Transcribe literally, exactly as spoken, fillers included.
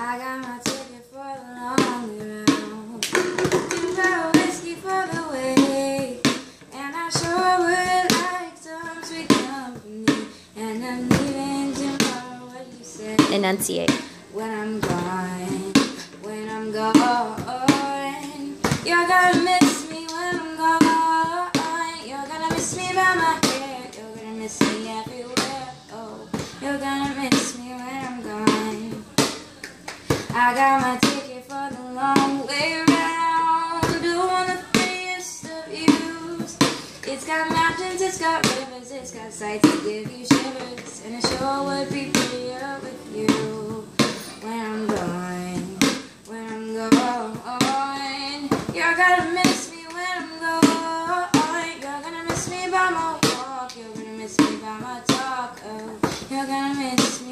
I got my ticket for the long way round. Two barrel whiskey for the way, and I sure would like some sweet company. And I'm leaving tomorrow. What do you say? Enunciate. When I'm gone, when I'm gone, you're gonna miss me when I'm gone. You're gonna miss me by my hair. You're gonna miss me everywhere. Oh, you're gonna miss me when I'm gone. I got my ticket for the long way round, doing the prettiest of views. It's got mountains, it's got rivers, it's got sights to give you shivers, and it sure would be prettier with you. When I'm gone, when I'm gone, you're gonna miss me when I'm gone. You're gonna miss me by my walk, you're gonna miss me by my talk. Oh, you're gonna miss me.